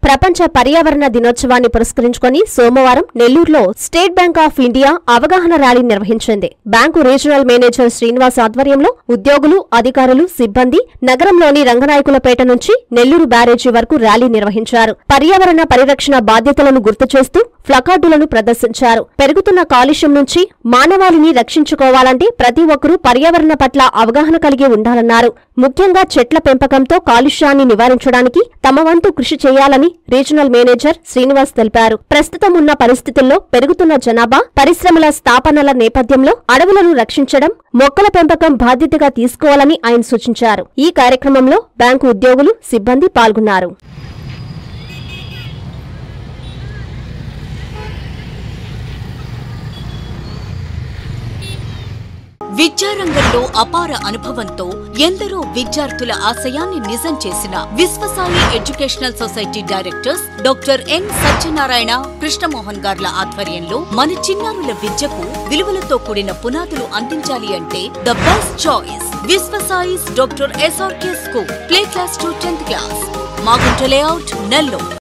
ప్రపంచ పర్యావరణ దినోత్సవాన్ని పురస్కరించుకొని సోమవారం నెల్లూరులో స్టేట్ బ్యాంక్ ఆఫ్ ఇండియా అవగాహన ర్యాలీ నిర్వహించింది. బ్యాంకు రీజనల్ మేనేజర్ శ్రీనివాస్ ఆధ్వర్యంలో ఉద్యోగులు, అధికారులు, సిబ్బంది నగరంలోని రంగనాయకులపేట నుంచి నెల్లూరు బ్యారేజీ వరకు ర్యాలీ నిర్వహించారు. పర్యావరణ పరిరక్షణ బాధ్యతలను గుర్తు చేస్తూ ప్లకార్డులను ప్రదర్శించారు. పెరుగుతున్న కాలుష్యం నుంచి మానవాళిని రక్షించుకోవాలంటే ప్రతి ఒక్కరూ పర్యావరణ పట్ల అవగాహన కలిగి ఉండాలన్నారు. ముఖ్యంగా చెట్ల పెంపకంతో కాలుష్యాన్ని నివారించడానికి తమ వంతు కృషి చేయాలని రీజనల్ మేనేజర్ శ్రీనివాస్ తెలిపారు. ప్రస్తుతం ఉన్న పరిస్థితుల్లో పెరుగుతున్న జనాభా, పరిశ్రమల స్థాపనల నేపథ్యంలో అడవులను రక్షించడం, మొక్కల పెంపకం బాధ్యతగా తీసుకోవాలని ఆయన సూచించారు. ఈ కార్యక్రమంలో బ్యాంకు ఉద్యోగులు, సిబ్బంది పాల్గొన్నారు. విద్యారంగంలో అపార అనుభవంతో ఎందరో విద్యార్థుల ఆశయాన్ని నిజం చేసిన Vishwasai educational society directors doctor N Satyanarayana, Krishnamohan గార్ల ఆధ్వర్యంలో మన చిన్నారుల విద్యకు విలువలతో కూడిన పునాదులు అందించాలి అంటే the best choice Vishwasai's doctor SRK school, play class to 10th class, Magunta layout, Nellore.